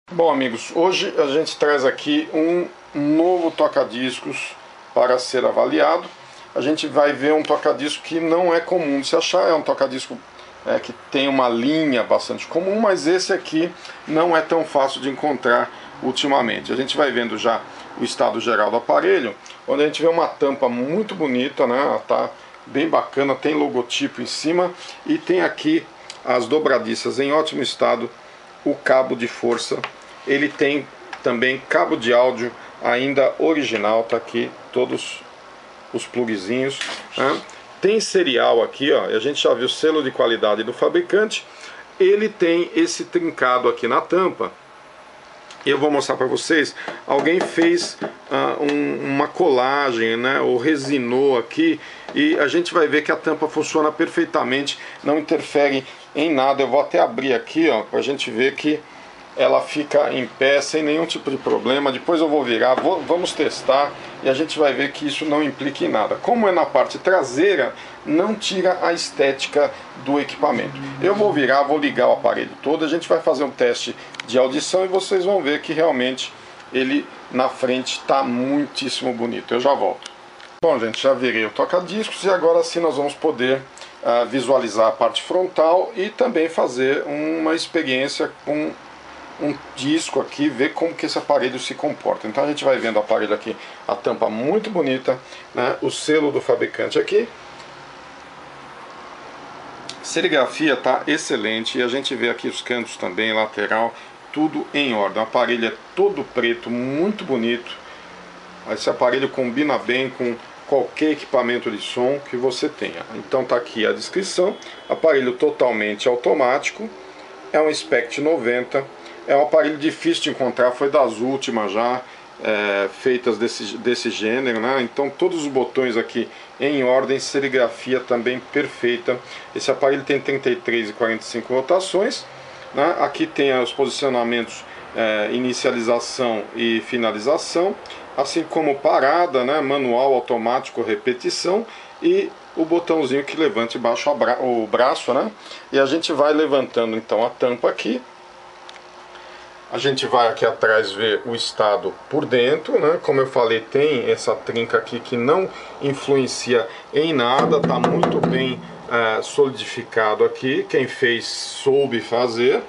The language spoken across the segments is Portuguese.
Bom, amigos, hoje a gente traz aqui um novo toca-discos para ser avaliado. A gente vai ver um toca-disco que não é comum de se achar, é um toca-disco que tem uma linha bastante comum, mas esse aqui não é tão fácil de encontrar ultimamente. A gente vai vendo já o estado geral do aparelho, onde a gente vê uma tampa muito bonita, né? Ela tá bem bacana, tem logotipo em cima e tem aqui as dobradiças em ótimo estado, o cabo de força. Ele tem também cabo de áudio ainda original, tá aqui todos os plugzinhos, né? Tem serial aqui, ó, a gente já viu o selo de qualidade do fabricante. Ele tem esse trincado aqui na tampa. Eu vou mostrar para vocês. Alguém fez uma colagem, né, ou resinou aqui, e a gente vai ver que a tampa funciona perfeitamente, não interfere em nada. Eu vou até abrir aqui, ó, para a gente ver que ela fica em pé sem nenhum tipo de problema. Depois eu vou virar, vamos testar e a gente vai ver que isso não implica em nada. Como é na parte traseira, não tira a estética do equipamento. Eu vou virar, vou ligar o aparelho todo, a gente vai fazer um teste de audição e vocês vão ver que realmente ele na frente está muitíssimo bonito. Eu já volto. Bom, gente, já virei o toca-discos e agora sim nós vamos poder visualizar a parte frontal e também fazer uma experiência com um disco aqui, ver como que esse aparelho se comporta. Então a gente vai vendo o aparelho aqui, a tampa muito bonita, né? O selo do fabricante aqui, serigrafia tá excelente e a gente vê aqui os cantos também, lateral, tudo em ordem. O aparelho é todo preto, muito bonito. Esse aparelho combina bem com qualquer equipamento de som que você tenha. Então tá aqui a descrição. Aparelho totalmente automático, é um SPECT 90. É um aparelho difícil de encontrar, foi das últimas já feitas desse gênero, né? Então todos os botões aqui em ordem, serigrafia também perfeita. Esse aparelho tem 33 e 45 rotações, né? Aqui tem os posicionamentos inicialização e finalização, assim como parada, né? Manual, automático, repetição e o botãozinho que levanta e baixa o braço, né? E a gente vai levantando então a tampa aqui. A gente vai aqui atrás ver o estado por dentro, né? Como eu falei, tem essa trinca aqui que não influencia em nada, tá muito bem solidificado aqui. Quem fez soube fazer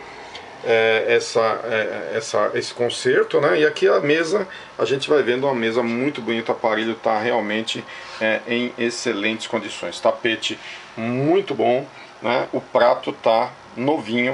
esse conserto, né? E aqui a mesa, a gente vai vendo uma mesa muito bonita, o aparelho tá realmente em excelentes condições. Tapete muito bom, né? O prato tá novinho.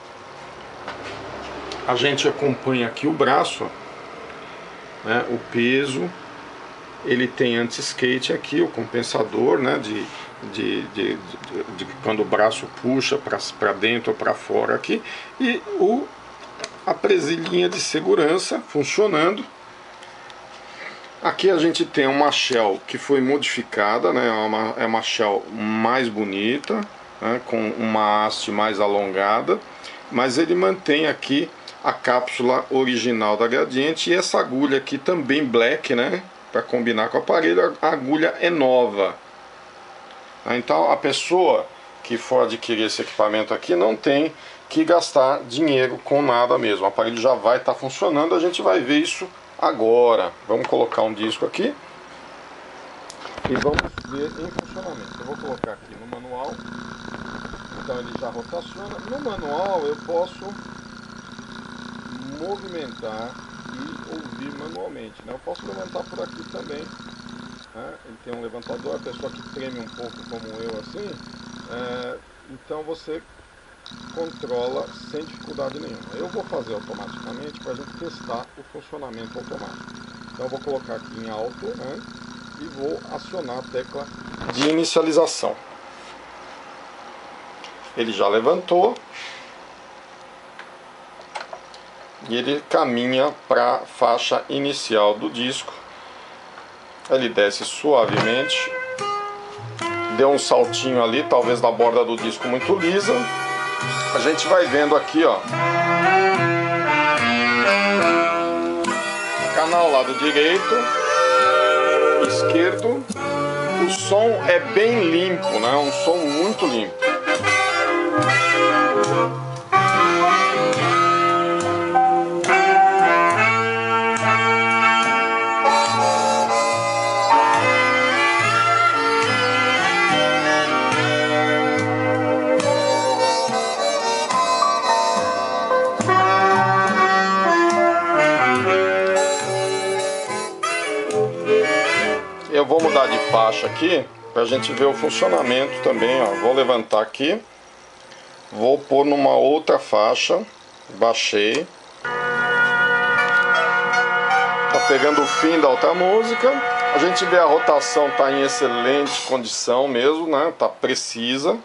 A gente acompanha aqui o braço, né, o peso, ele tem anti-skate aqui, o compensador, né, de quando o braço puxa para dentro ou para fora aqui, e a presilhinha de segurança funcionando. Aqui a gente tem uma shell que foi modificada, né, é uma shell mais bonita, né, com uma haste mais alongada, mas ele mantém aqui a cápsula original da Gradiente e essa agulha aqui também black, né, para combinar com o aparelho. A agulha é nova. Então a pessoa que for adquirir esse equipamento aqui não tem que gastar dinheiro com nada mesmo. O aparelho já vai estar funcionando, a gente vai ver isso agora. Vamos colocar um disco aqui e vamos ver em funcionamento. Eu vou colocar aqui no manual, então ele já rotaciona. No manual eu posso movimentar e ouvir manualmente, né? Eu posso levantar por aqui também, né? Ele tem um levantador, a pessoa que treme um pouco como eu assim, então você controla sem dificuldade nenhuma. Eu vou fazer automaticamente para a gente testar o funcionamento automático. Então eu vou colocar aqui em alto, né? E vou acionar a tecla de inicialização. Ele já levantou e ele caminha para a faixa inicial do disco. Ele desce suavemente, deu um saltinho ali, talvez na borda do disco muito lisa. A gente vai vendo aqui, ó, canal lado direito, esquerdo. O som é bem limpo, né? Um som muito limpo. mudar de faixa aqui para a gente ver o funcionamento também, ó. Vou levantar aqui, vou pôr numa outra faixa, baixei. Tá pegando o fim da outra música. A gente vê a rotação tá em excelente condição mesmo, né? Tá precisa.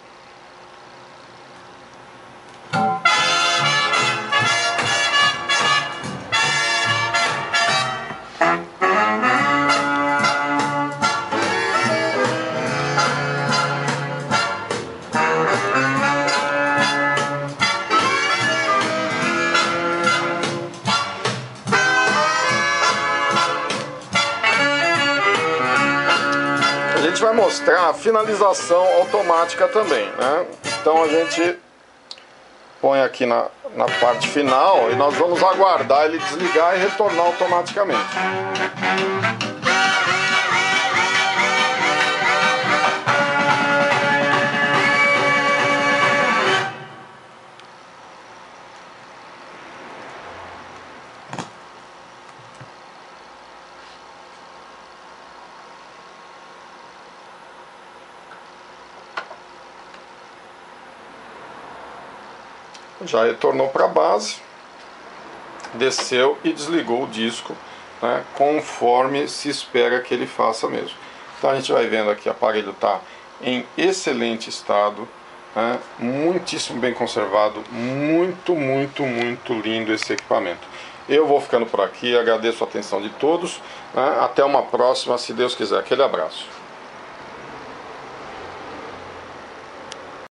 A gente vai mostrar a finalização automática também, né? Então a gente põe aqui na parte final e nós vamos aguardar ele desligar e retornar automaticamente. Já retornou para a base, desceu e desligou o disco, né, conforme se espera que ele faça mesmo. Então a gente vai vendo aqui, o aparelho está em excelente estado, né, muitíssimo bem conservado, muito lindo esse equipamento. Eu vou ficando por aqui, agradeço a atenção de todos, né, até uma próxima, se Deus quiser. Aquele abraço.